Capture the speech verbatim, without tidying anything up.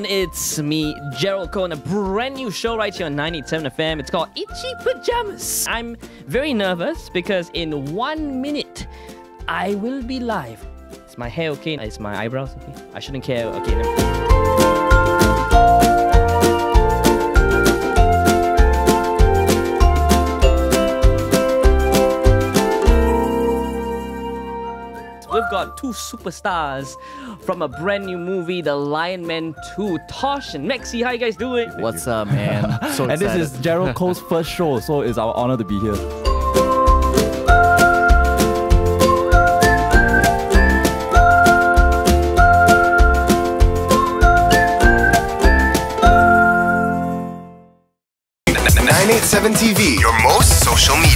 gentlemen, it's me, Gerald, on a brand new show right here on nine eighty-seven F M. It's called Itchy Pyjamas. I'm very nervous because in one minute, I will be live. Is my hair okay? Is my eyebrows okay? I shouldn't care. Okay. No. We've got two superstars from a brand new movie, The Lion Man two. Tosh and Maxi, how you guys doing? What's up, man? So and this is Gerald Cole's first show, so it's our honor to be here. nine eighty-seven T V, your most social media.